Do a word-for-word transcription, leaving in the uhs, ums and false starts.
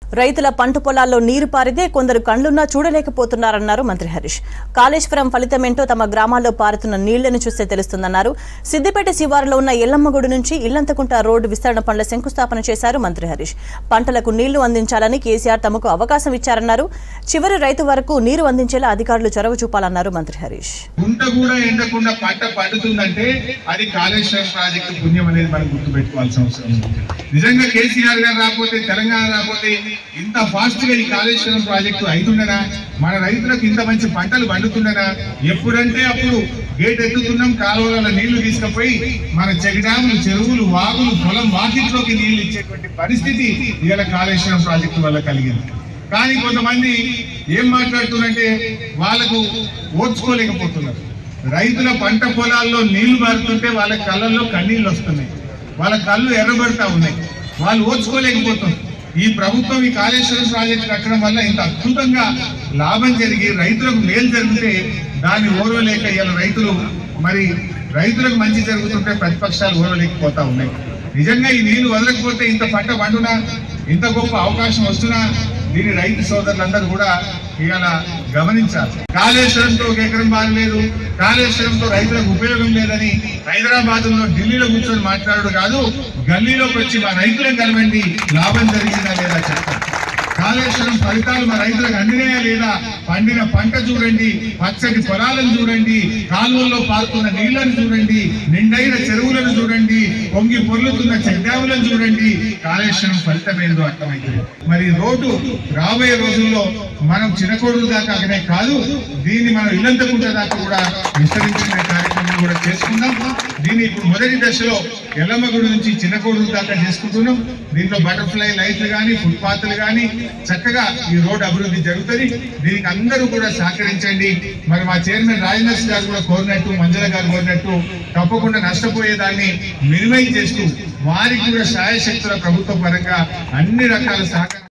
రైతుల పంట పొలాల్లో నీరు పారితే కొందరు కళ్లున్నా చూడలేకపోతున్నారన్నారు మంత్రి హరీష్. కాళేశ్వరం ఫలితమేంటో తమ గ్రామాల్లో పారుతున్న నీళ్లను చూస్తే తెలుస్తుందన్నారు. సిద్దిపేట శివారులో ఉన్న ఎల్లమ్మగుడి నుంచి ఇల్లంతకుంట రోడ్డు విస్తరణ పనుల శంకుస్థాపన చేశారు మంత్రి హరీష్. పంటలకు నీళ్లు అందించాలని కేసీఆర్ తమకు అవకాశం ఇచ్చారన్నారు. చివరి రైతు వరకు నీరు అందించేలా అధికారులు చొరవ చూపాలన్నారు మంత్రి హరీష్. గుంట కూడా ఎండకుండా పంట పండుతుందంటే అది కాళేశ్వరం ప్రాజెక్టు పుణ్యం అనేది మనం గుర్తుపెట్టుకోవాల్సిన అవసరం ఉంది. నిజంగా కేసీఆర్ గారు రాకపోతే, తెలంగాణ రాకపోతే ఇంత ఫాస్ట్ గా ఈ కాళేశ్వరం ప్రాజెక్టు అవుతుండనా, మన రైతులకు ఇంత మంచి పంటలు పండుతుండనా? ఎప్పుడంటే అప్పుడు గేట్ ఎత్తుతున్నాం, కాలువల నీళ్లు తీసుకుపోయి మన చెక్ డ్యాములు, చెరువులు, వాగులు, పొలం వాకిట్లోకి నీళ్లు ఇచ్చేటువంటి పరిస్థితి ఇవాళ కాళేశ్వరం ప్రాజెక్టు వల్ల కలిగింది. కానీ కొంతమంది ఏం మాట్లాడుతున్నారంటే వాళ్ళకు ఓర్చుకోలేకపోతున్నారు. రైతుల పంట పొలాల్లో నీళ్లు పారుతుంటే వాళ్ళ కళ్ళల్లో కన్నీళ్ళు వస్తున్నాయి, వాళ్ళ కళ్ళు ఎర్రబడతా ఉన్నాయి, వాళ్ళు ఓర్చుకోలేకపోతున్నారు. ఈ ప్రభుత్వం ఈ కాళేశ్వరం ప్రాజెక్టు కట్టడం వల్ల ఇంత అద్భుతంగా లాభం జరిగి రైతులకు మేలు జరిగితే దాన్ని ఓర్వలేక ఇలా రైతులు మరి రైతులకు మంచి జరుగుతుంటే ప్రతిపక్షాలు ఓర్వలేకపోతా ఉన్నాయి. నిజంగా ఈ నీళ్లు వదలకపోతే ఇంత పంట పండునా, ఇంత గొప్ప అవకాశం వస్తున్నా దీని రైతు సోదరులందరూ కూడా ఇవాళ గమనించాలి. కాళేశ్వరంతో ఒక ఎకరం బాగలేదు, కాళేశ్వరంతో రైతులకు ఉపయోగం లేదని హైదరాబాద్ లో ఢిల్లీలో కూర్చొని మాట్లాడు కాదు, గల్లీలోకి వచ్చి మా రైతులకు కలవండి, లాభం జరిగిందా లేదా చెప్తారు. కాళేశ్వరం ఫలితాలు మా రైతులకు అందినాయా లేదా, పండిన పంట చూడండి, పచ్చటి పొలాలను చూడండి, కాలువల్లో పారుతున్న నీళ్లను చూడండి, నిండైన చెరువులను చూడండి, పొంగి పొర్లుతున్న చెడ్డావులను చూడండి, కాళేశ్వరం ఫలితం ఏందో అర్థమైంది. మరి రోడ్డు రాబోయే రోజుల్లో మనం చిన్నకోడూరు దాకా అక్కడే కాదు, దీన్ని మనం ఇల్లంతకుంట దాకా కూడా విస్తరించుకునే కార్యక్రమం కూడా చేసుకుందాం. దీన్ని ఇప్పుడు మొదటి దశలో ఎల్లమ్మగుడి నుంచి చిన్నకోడూరు దాకా చేసుకుంటున్నాం. దీంట్లో బటర్ఫ్లై లైట్లు కానీ, ఫుట్పాత్లు కానీ చక్కగా ఈ రోడ్ అభివృద్ధి జరుగుతుంది. దీనికి అందరూ కూడా సహకరించండి. మరి మా చైర్మన్ రాజనర్స్ గారు కూడా కోరినట్టు, మంజల గారు కోరినట్టు తప్పకుండా నష్టపోయేదాన్ని మినిమైజ్ చేస్తూ వారికి కూడా శాయశక్తుల ప్రభుత్వ పరంగా అన్ని రకాల సహకారం